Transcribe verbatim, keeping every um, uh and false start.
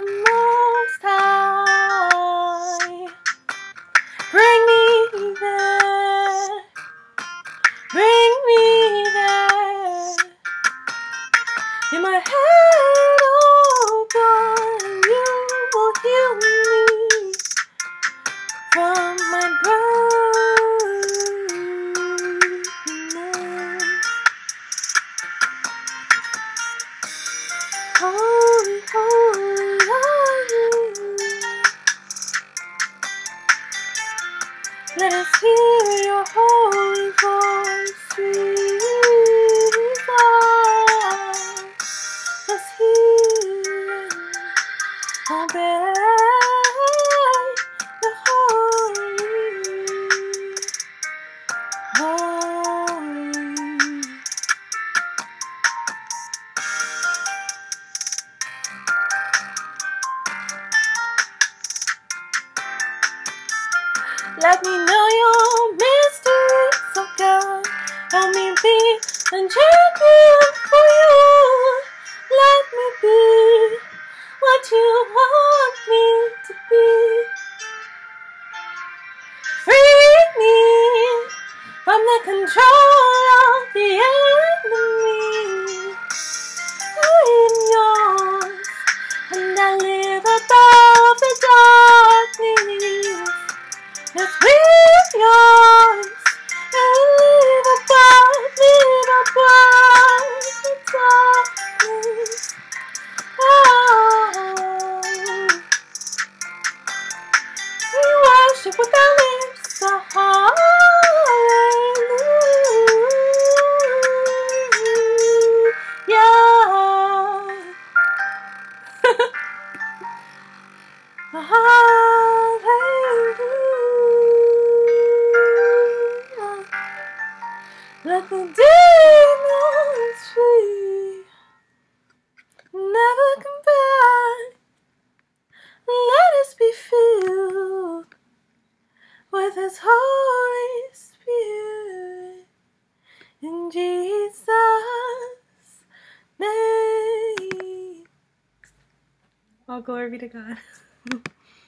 Most High. Bring me there. Bring me there. In my head, oh God, you will heal me from my brokenness. Holy, holy are you. Let us hear your holy voice, sweet God. Let's hear and obey the holy, holy. Let me know your mysteries, oh God. Help me be a champion for you. Let me be what you want me to be. Free me from the control of the enemy. I am yours, and I live above the darkness. Yes, we're yours, and we live above, live above the darkness. Oh, we worship with our lips, so hallelujah. Let the demons flee, never come back. Let us be filled with His Holy Spirit in Jesus' name. All glory be to God.